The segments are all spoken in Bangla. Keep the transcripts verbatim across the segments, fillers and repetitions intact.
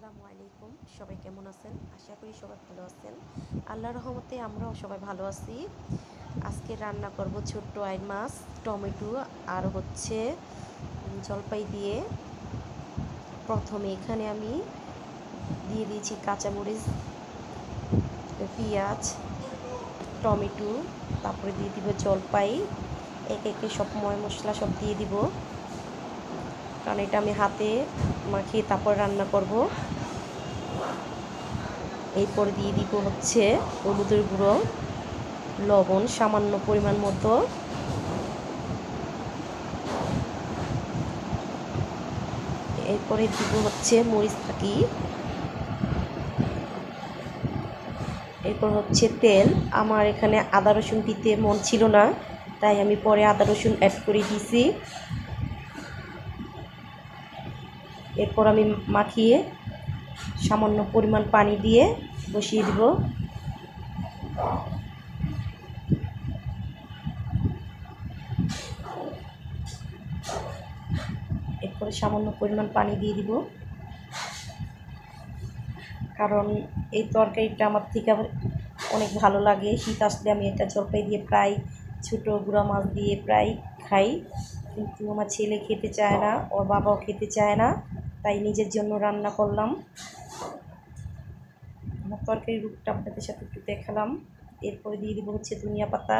আসসালামু আলাইকুম। সবাই কেমন আছেন? আশা করি সবাই ভালো আছেন। আল্লাহর রহমতে আমরাও সবাই ভালো আছি। আজকে রান্না করব ছোট্ট আইন মাছ, টমেটো আর হচ্ছে জলপাই দিয়ে। প্রথমে এখানে আমি দিয়ে দিয়েছি কাঁচামরিচ, পেঁয়াজ, টমেটো, তারপরে দিয়ে দিব জলপাই। একে একে সব ময় মশলা সব দিয়ে দিব, কারণ এটা আমি হাতে মাখিয়ে তারপর রান্না করব। এরপর দিয়ে দিব হচ্ছে হলুদের গুঁড়ো, লবণ সামান্য পরিমাণ মতো, এরপরে দিব হচ্ছে মরিচ ফাঁকি, এরপর হচ্ছে তেল। আমার এখানে আদা রসুন দিতে মন ছিল না, তাই আমি পরে আদা রসুন অ্যাড করে দিয়েছি। এরপর আমি মাখিয়ে সামান্য পরিমাণ পানি দিয়ে বসিয়ে দিব। এরপরে সামান্য পরিমাণ পানি দিয়ে দিব, কারণ এই তরকারিটা আমার থেকে অনেক ভালো লাগে। শীত আসলে আমি এটা জলপাই দিয়ে প্রায় ছোটো গুঁড়া মাছ দিয়ে প্রায় খাই, কিন্তু আমার ছেলে খেতে চায় না, ওর বাবাও খেতে চায় না, তাই নিজের জন্য রান্না করলাম। আমার তরকারির রূপটা আপনাদের সাথে একটু দেখালাম। এরপরে দিয়ে দিব হচ্ছে ধনিয়া পাতা।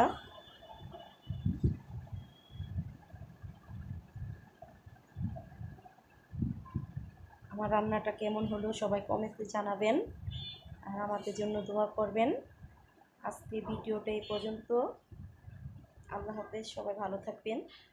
আমার রান্নাটা কেমন হলো সবাই কমেন্টে জানাবেন, আর আমাদের জন্য দোয়া করবেন। আজকে ভিডিওটা এই পর্যন্ত। আল্লাহ হাফেজ, সবাই ভালো থাকবেন।